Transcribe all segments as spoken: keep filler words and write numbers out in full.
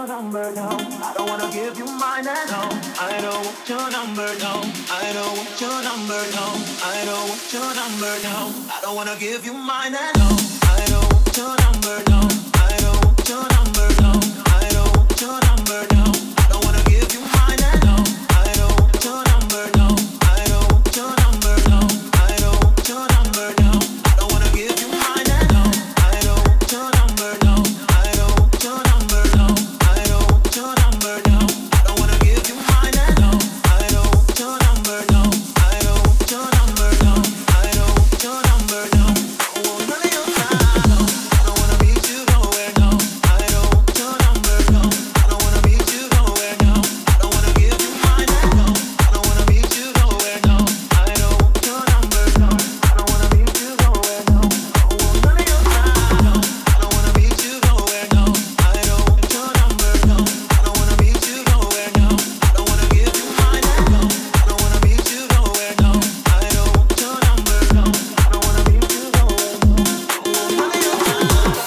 your number, no. I don't wanna give you mine, and no. I don't want your number, no. I don't want your number, no. I don't want your number, no. I don't wanna give you mine, and no. I don't want your number, no. I don't want your number, no. I don't want your number, no. I don't wanna give you mine, and no. I don't want your number, no. I don't want your number, no. I don't want your number, no. I don't wanna give you mine, and no. I don't want your number, no. I don't want your number, no. I don't want your number, no. I don't wanna give you mine, and no. I don't want your number, no. I don't want your number, no. I don't want your number, no. I don't want none of your time, no. I don't wanna meet you nowhere, no. I don't want your number, no. I don't wanna meet you nowhere, no. I don't wanna give you mine, and no. I don't wanna meet you nowhere, no. I don't want your number, no. I don't wanna meet you nowhere, no. I don't want none of your time, no. I don't wanna meet you nowhere, no. I don't want your number, no. I don't wanna meet you nowhere, no. I don't wanna give you mine, and no. I don't wanna meet you nowhere, no. I don't want your number, no. I don't wanna meet you nowhere, no. I don't want none of your time.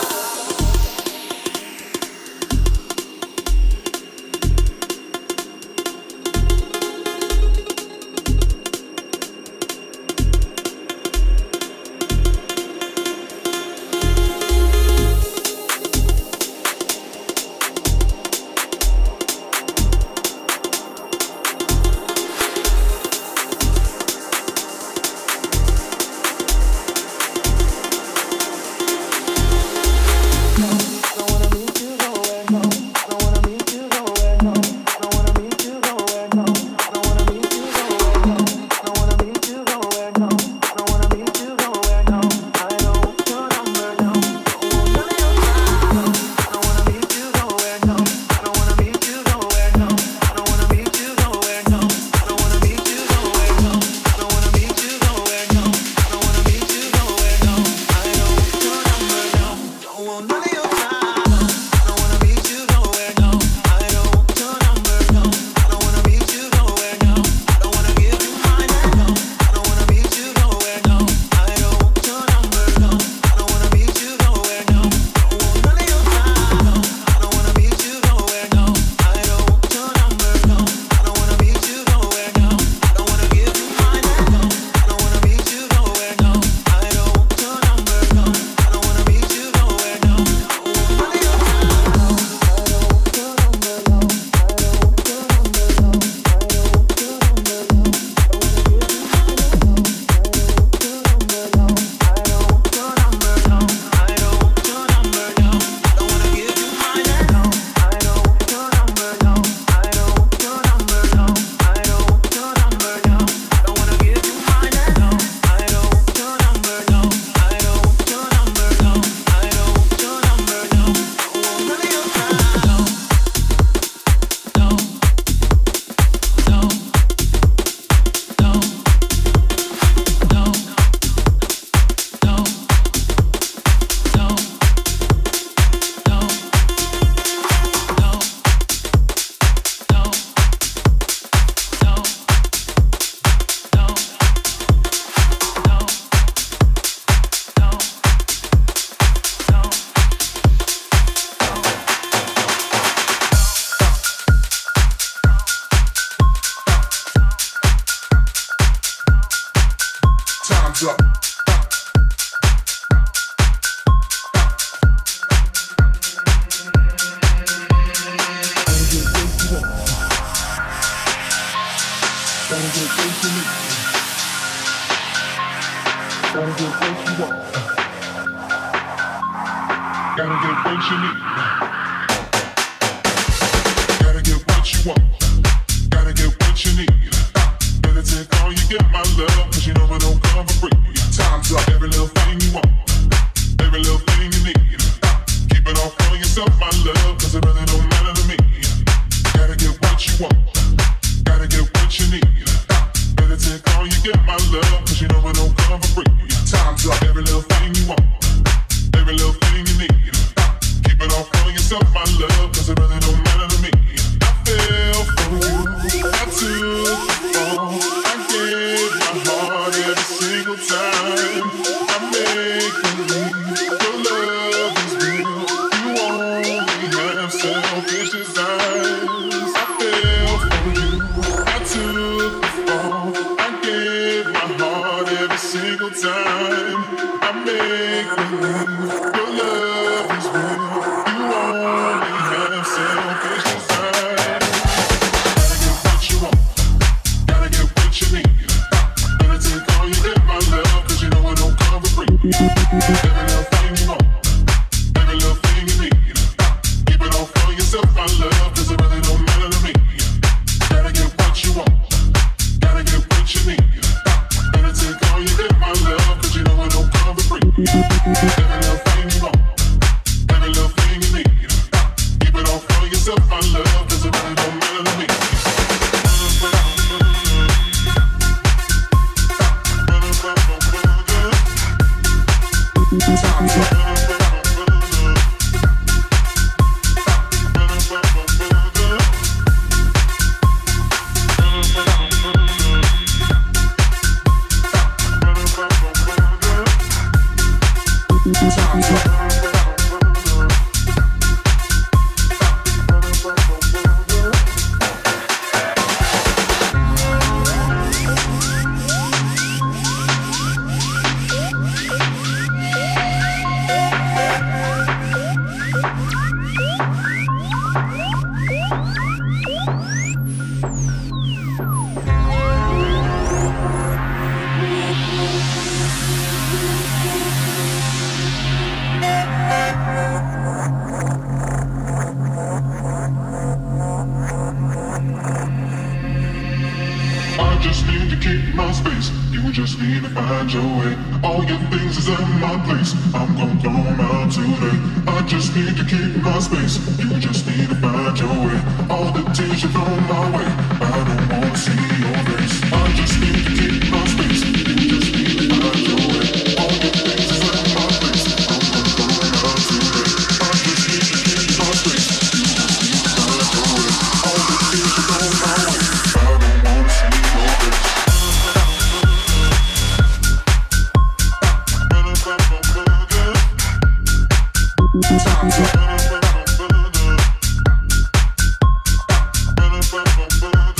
Yourself my love, 'cause it really don't matter to me. I feel times I fell for you. I took the fall. I gave my heart every single time. I make believe your love is real. You only have selfish desire. Gotta get what you want. Gotta get what you need. Gotta take all you get, my love, 'cause you know I don't come for free. Every little thing you want. Every little thing you need. Keep it all for yourself, my love, 'cause it really don't matter to me. Gotta get what you want. Gotta get what you need. Gotta take all you get, my love, 'cause you know I don't come for free. Every little thing you want. Every little thing you need. Keep it all for yourself, my love, 'cause it really don't matter to me. Just need to find your way. All your things is in my place. I'm gon' throw them out today. I just need to keep my space. You just need to find your way. All the tears you throw my way, I don't wanna see your face. I just need to keep my space. You just need to find your way. All your things is in my place. I'm gon' throw them out today. I just need to keep my space. You just need to find your way. All the tears you throw my way, I don't wanna see your face. Time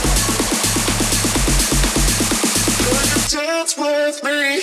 Dance with me.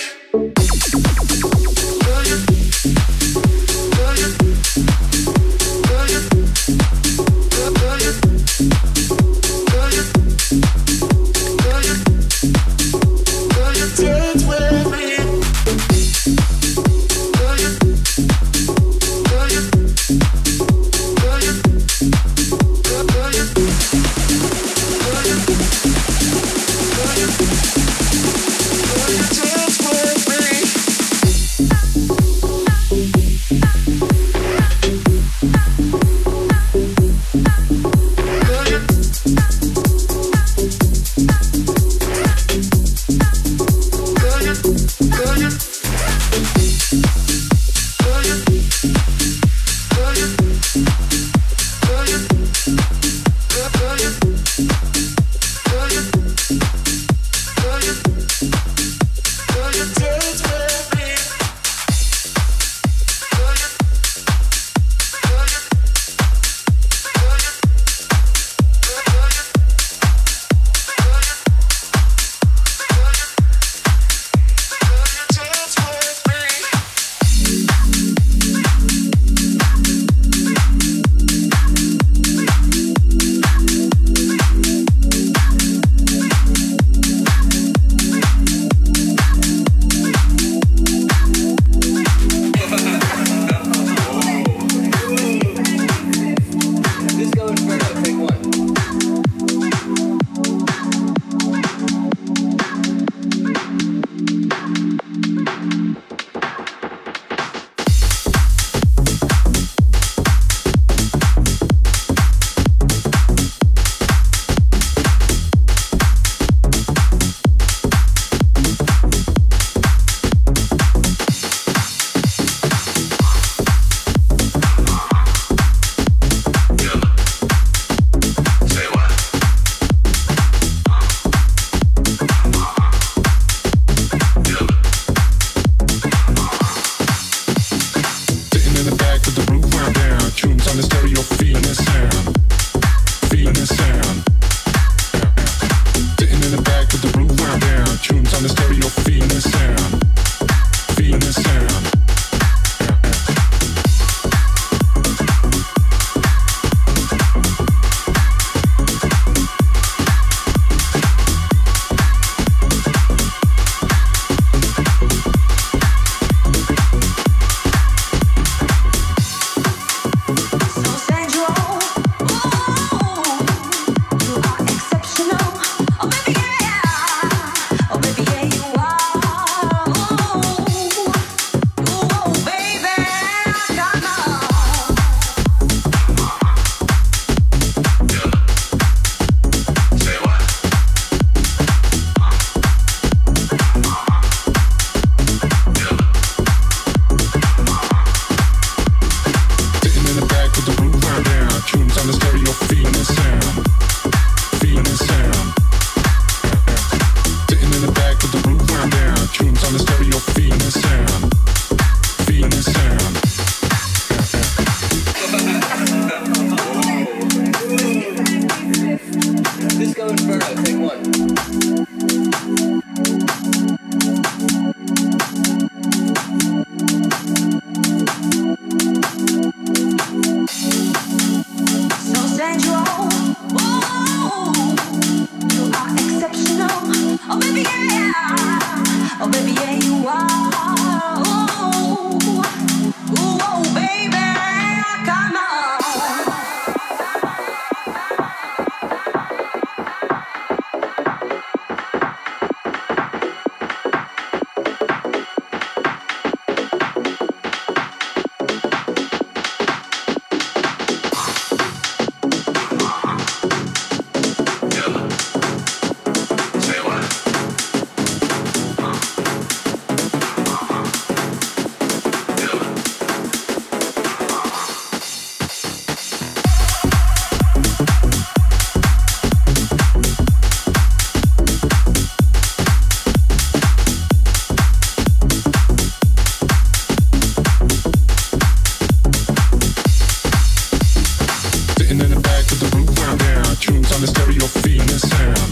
the stereo, feeling the sound.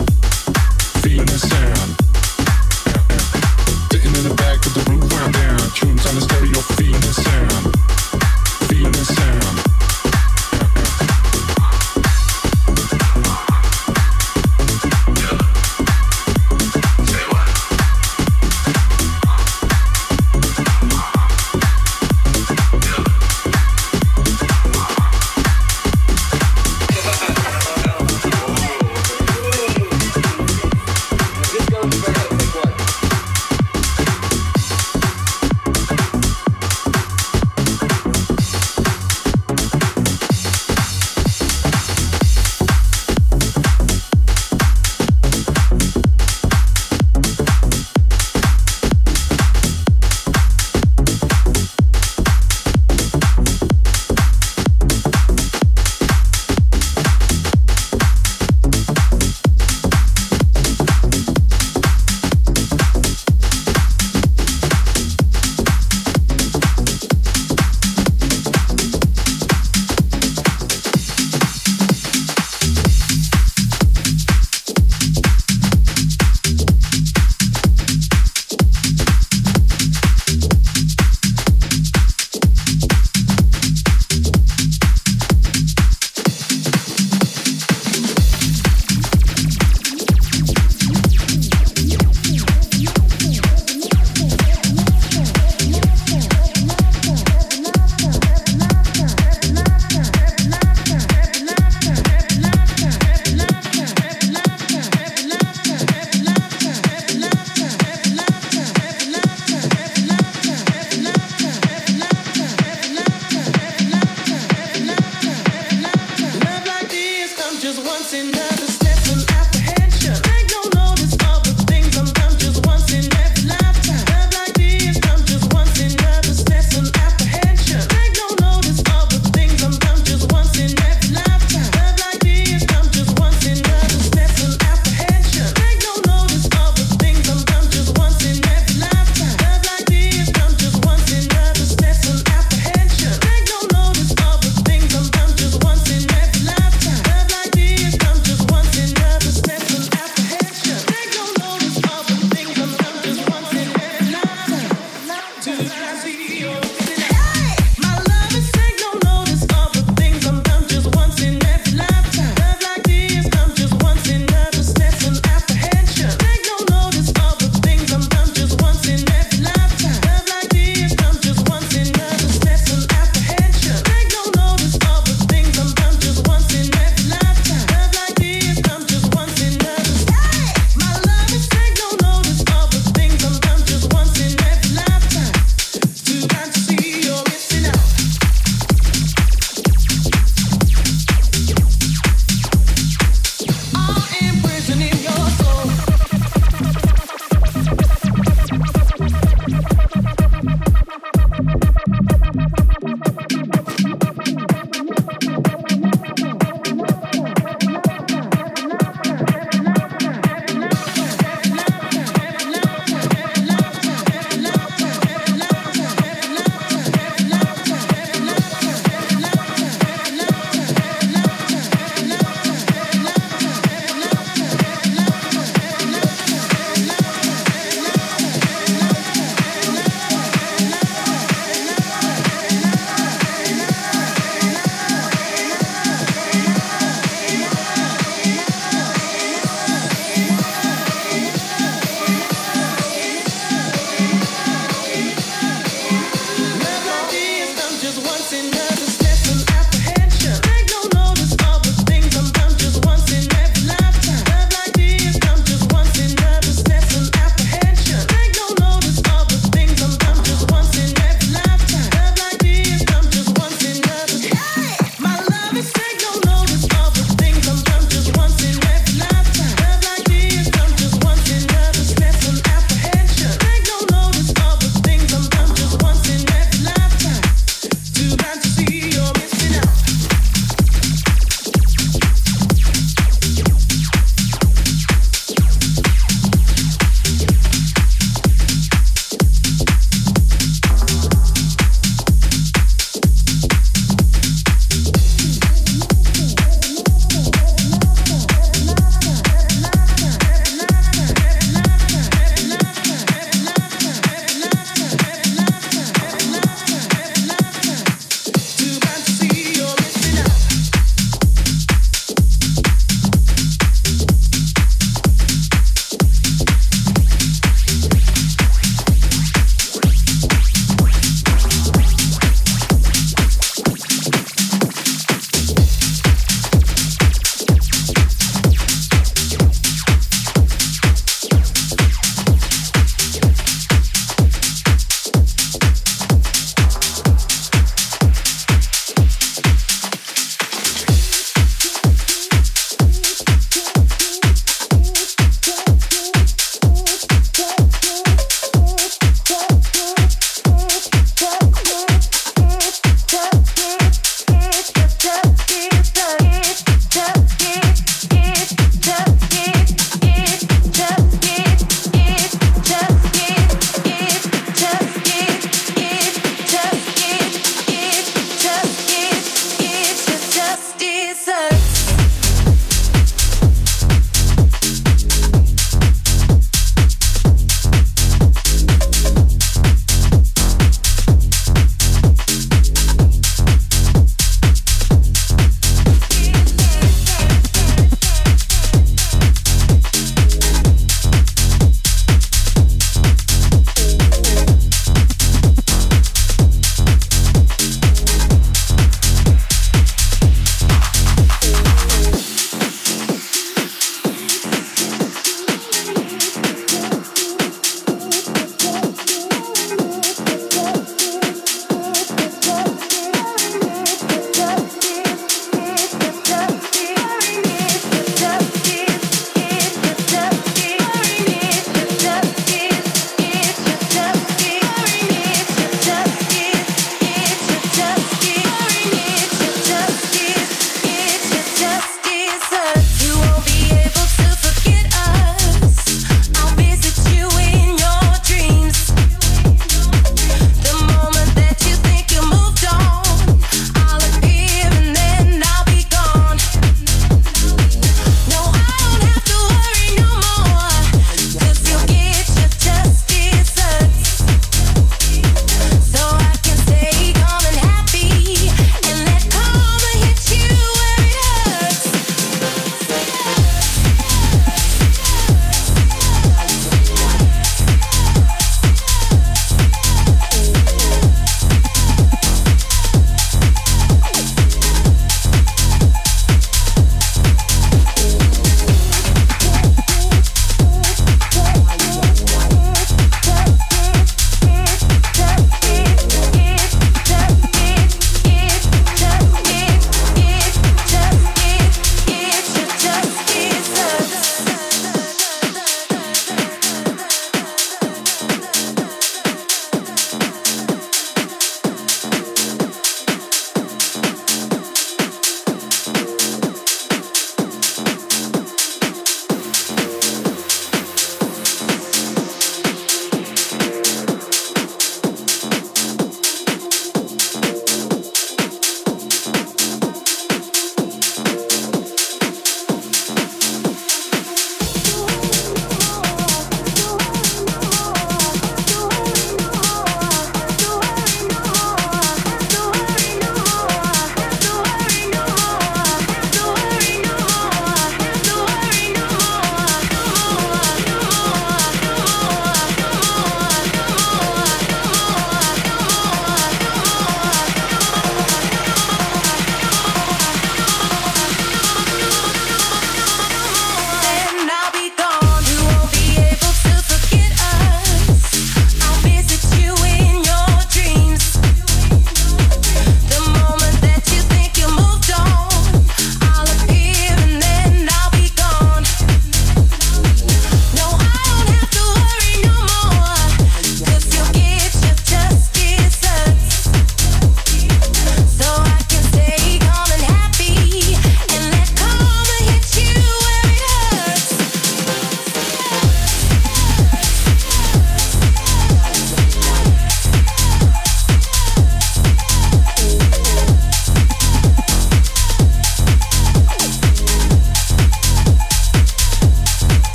Just one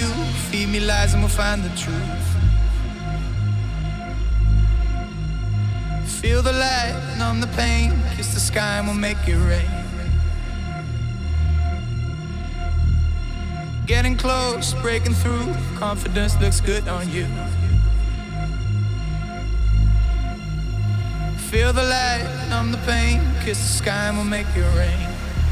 you. Feed me lies and we'll find the truth. Feel the light, numb the pain. Kiss the sky and we'll make it rain. Getting close, breaking through. Confidence looks good on you. Feel the light, numb the pain. Kiss the sky and we'll make it rain.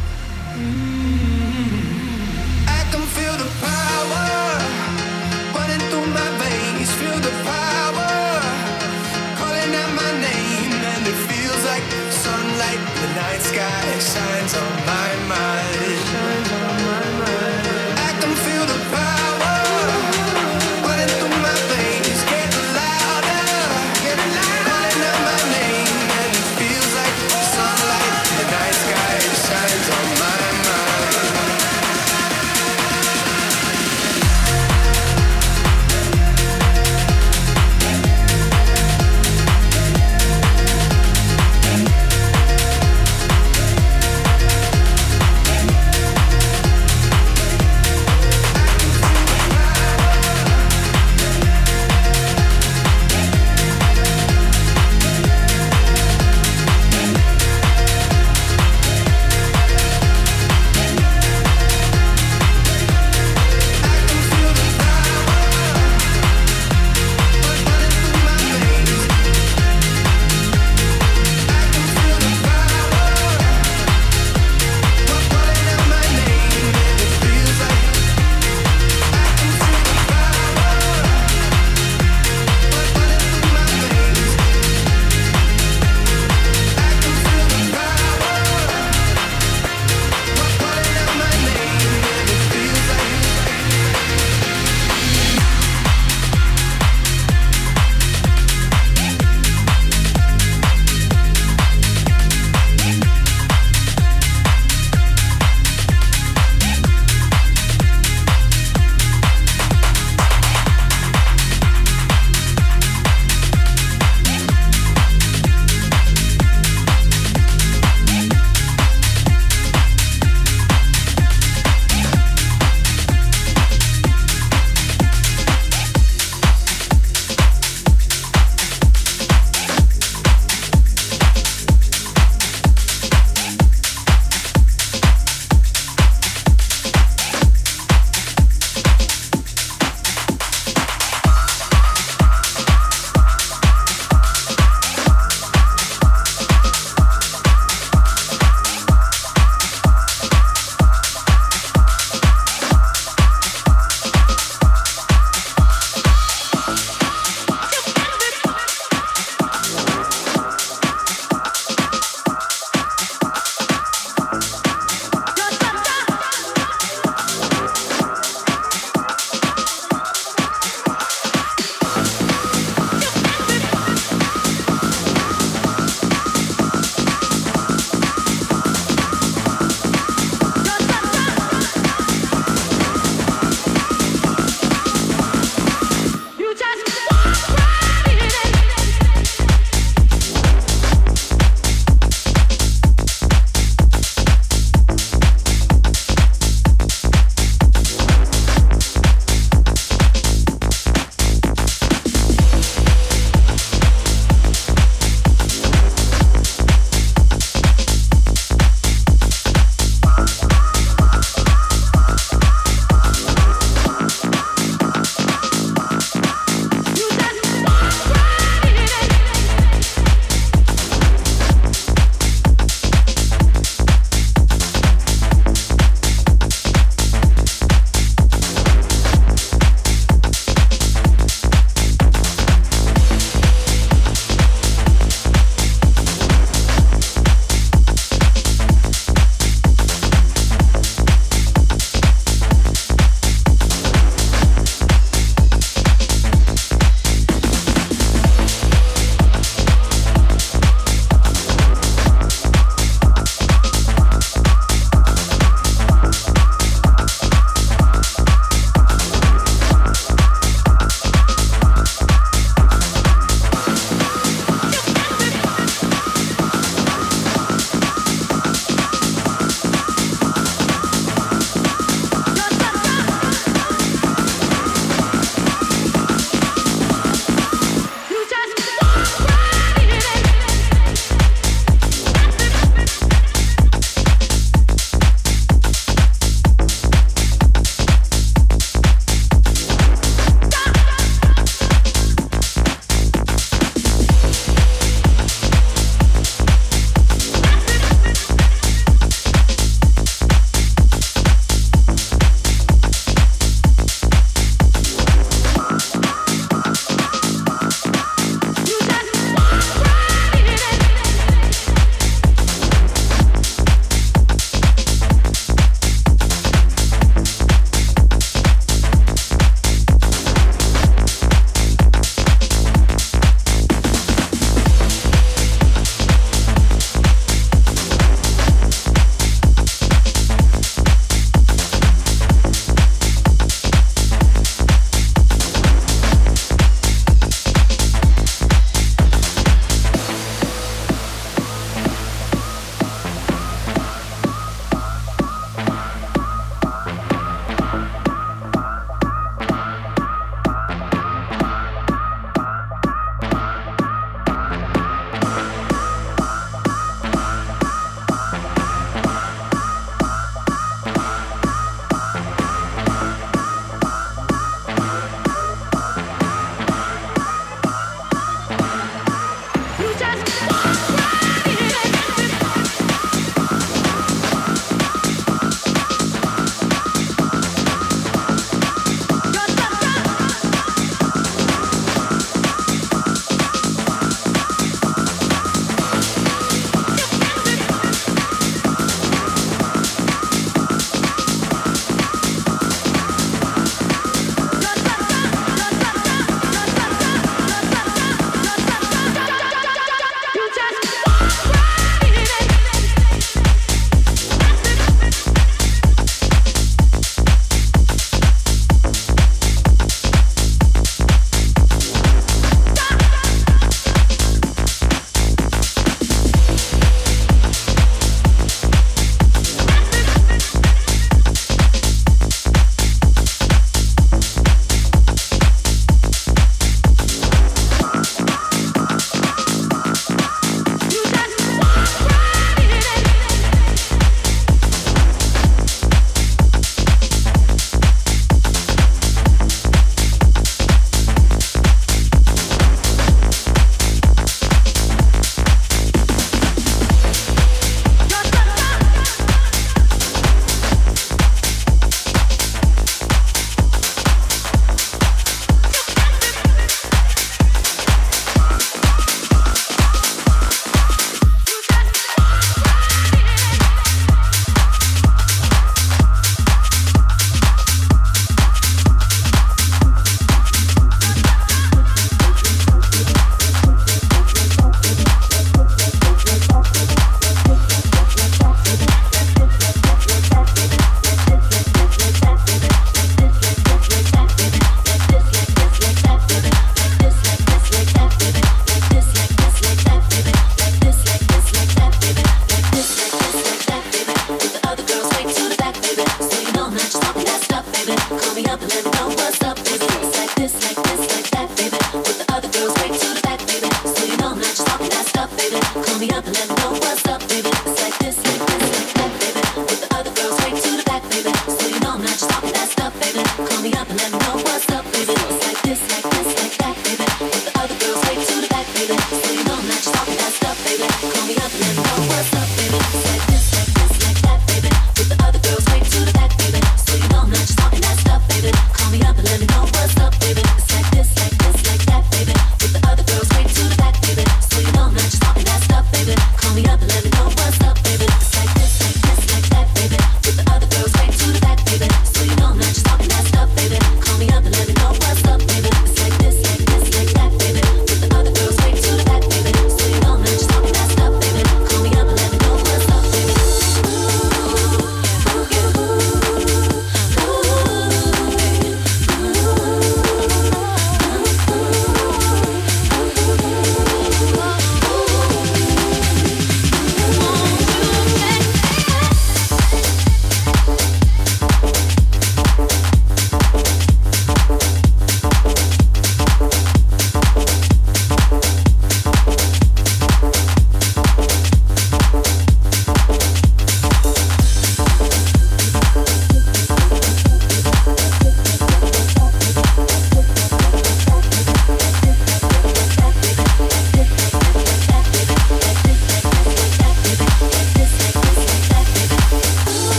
Mm-hmm. I can feel the power running through my veins. Feel the power calling out my name. And it feels like sunlight. The night sky shines on my mind. Shines on my mind. I can feel the power running through my veins. Getting louder, getting louder. Calling out my name. And it feels like sunlight. The night sky shines on my mind.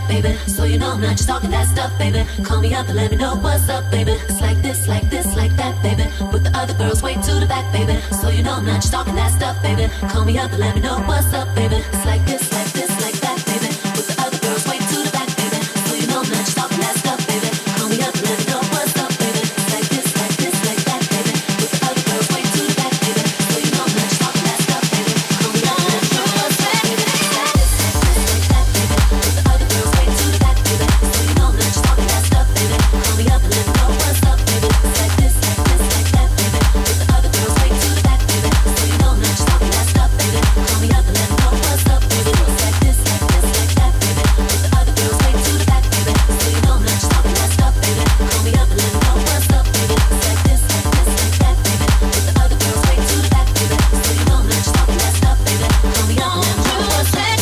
baby. So you know I'm not just talking that stuff, baby. Call me up and let me know what's up, baby. It's like this, like this, like that, baby. With the other girls way to the back, baby. So you know I'm not just talking that stuff, baby. Call me up and let me know what's up, baby. It's like this, like this, like that, baby. With the other girls way to the back, baby. So you know I'm not just talking that stuff, baby. Call me up and let me know what's up, baby. It's like this, like this, like that, baby. With the other girls way to the back, baby. So you know I'm not just talking that stuff, baby. Call me up and let me know what's up, baby. It's like this, like this, like that, baby. With the other girls way to the back, baby. So you know I'm not just talking that stuff, baby. Call me up and let me know what's up, baby. It's like this, like this, like that, baby. With the other girls way to the back, baby. So you know I'm not just talking that stuff, baby. Call me up and let me know what's up, baby. It's like this, like this, like that, baby. With the other girls way to the back, baby. So you know I'm not just talking that stuff, baby. Call me up and let me know what's up, baby. It's like this, like this, like that, baby. With the other girls way to the back, baby. So you know I'm not just talking that stuff, baby. Call me up and let me know what's up, baby.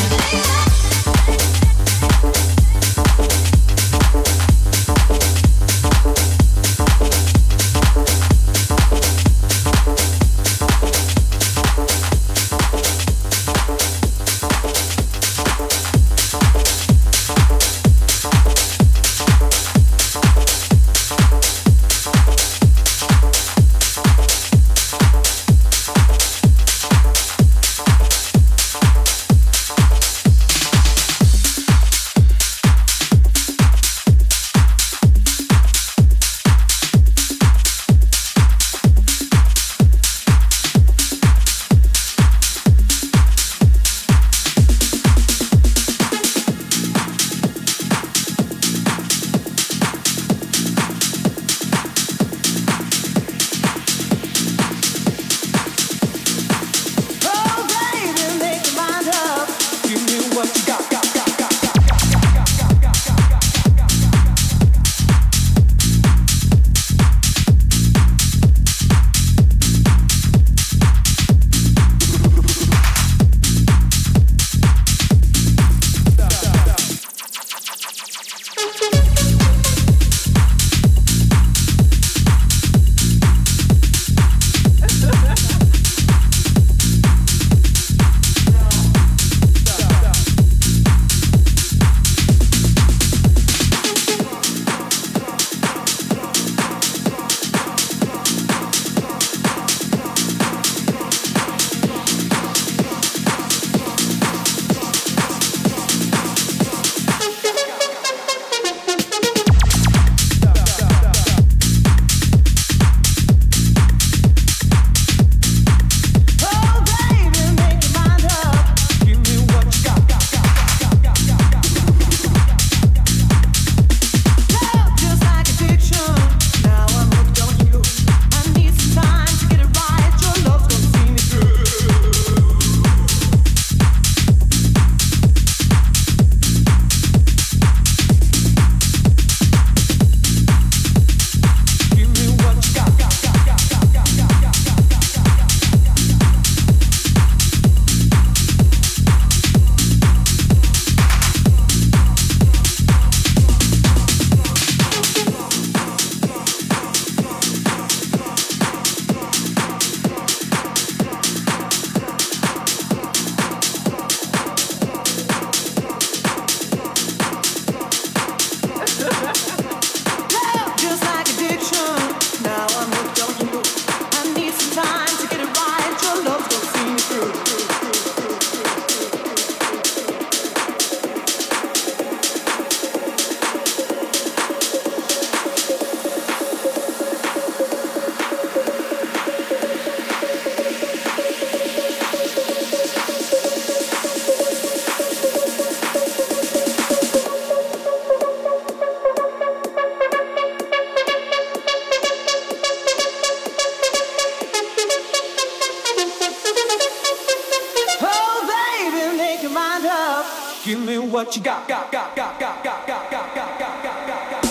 Give me what you got, got, got, got, got, got, got, got, got, got, got, got, got.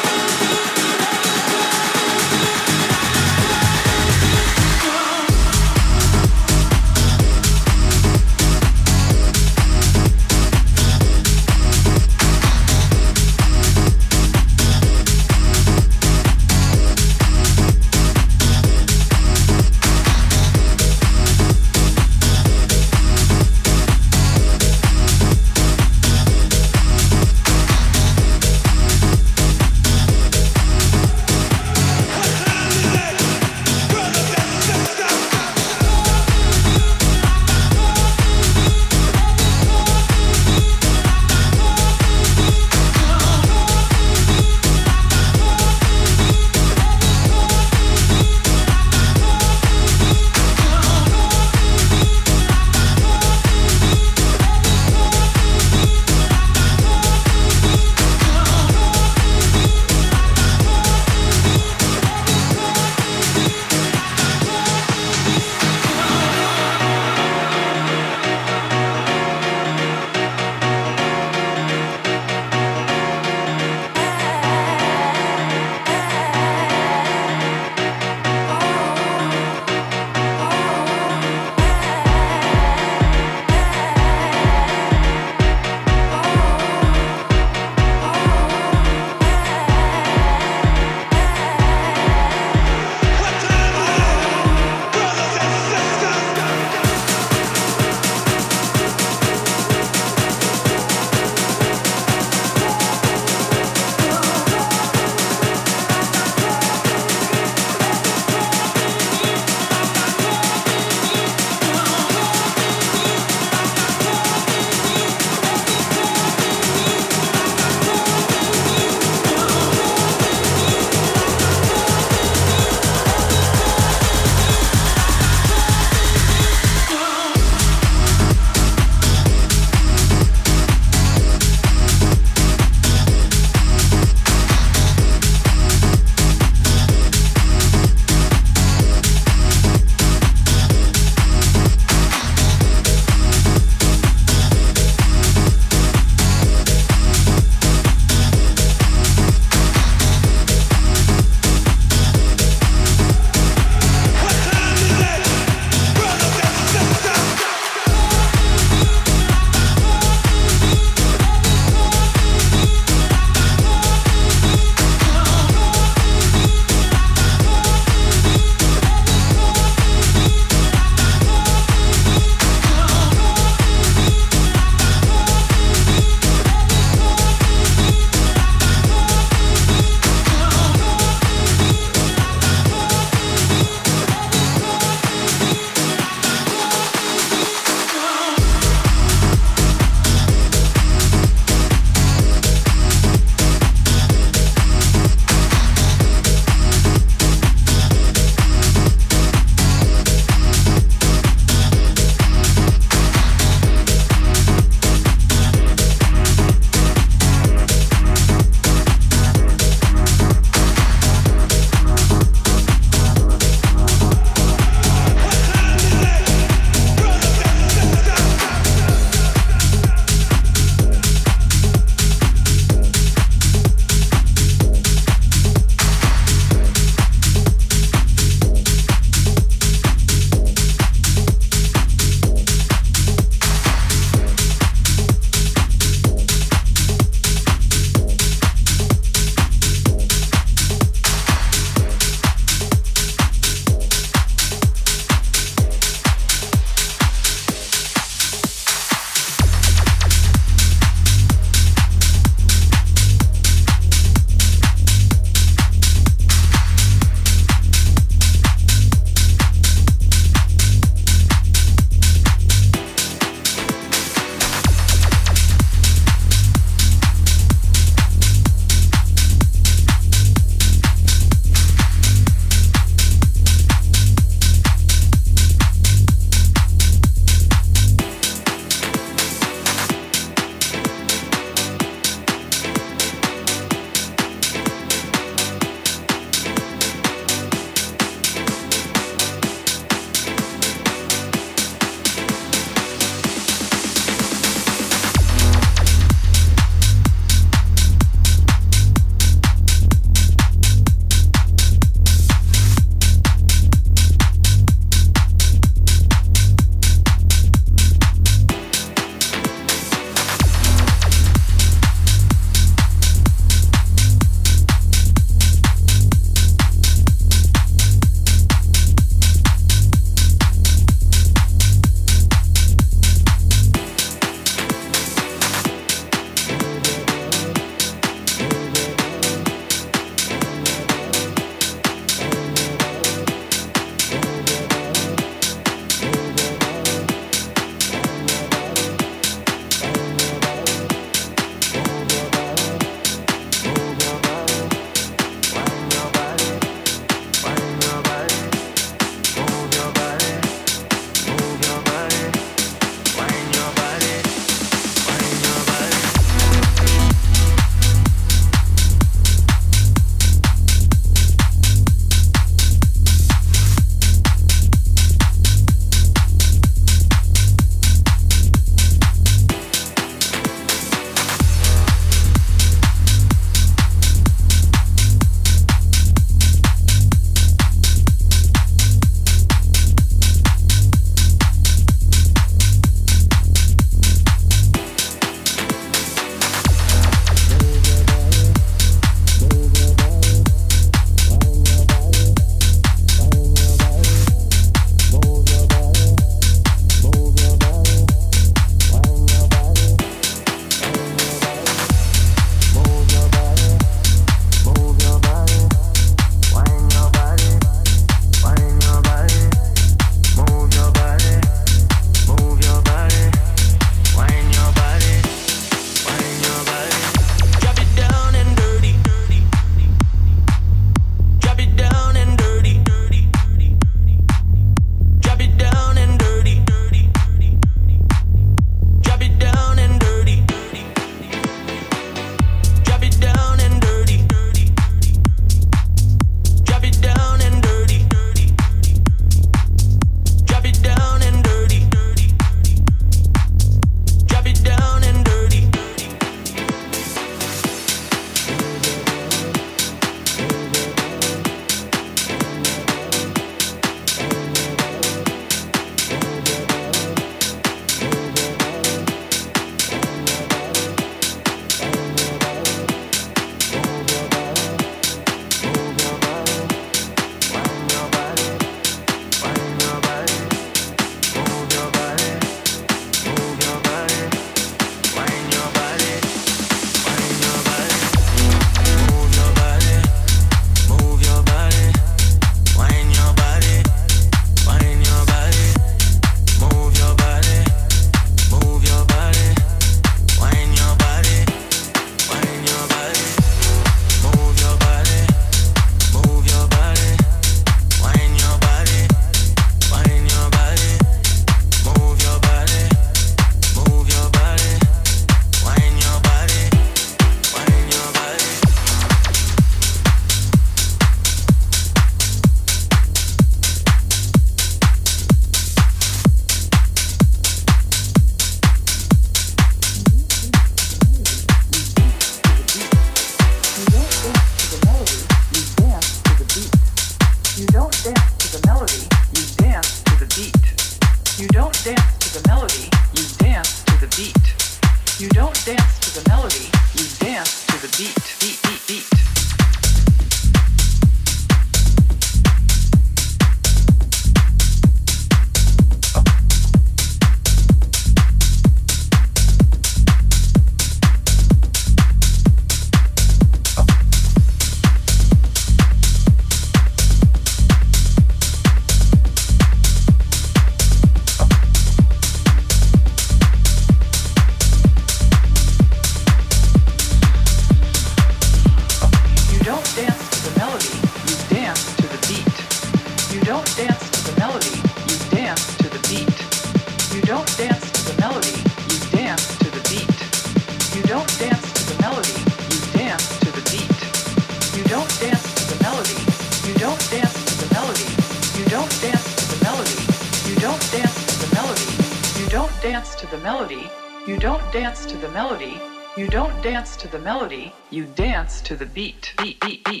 dance to the melody, you dance to the beat. You don't dance to the melody, you dance to the beat. You don't dance to the melody, you dance to the beat. You don't dance to the melody, you dance to the beat. You don't dance to the melody, you don't dance to the melody. You don't dance to the melody, you don't dance to the melody. You don't dance to the melody, you don't dance to the melody. You don't dance to the melody, you dance to the beat. Beat, beat, beat.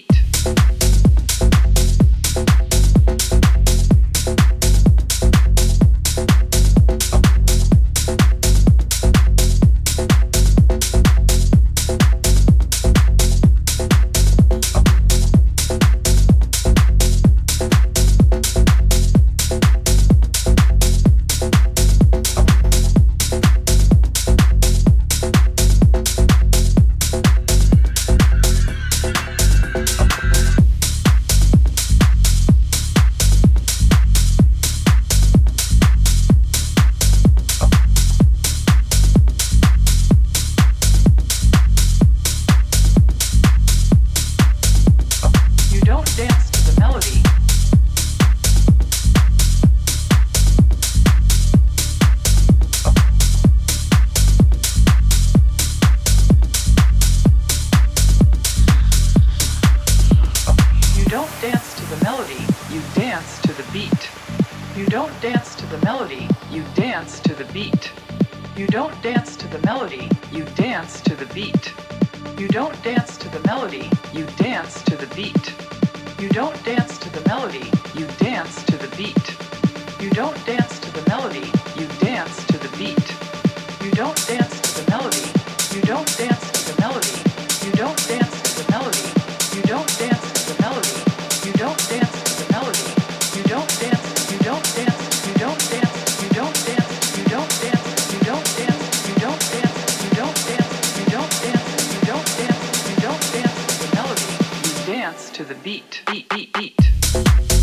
To the beat, beat, beat, beat.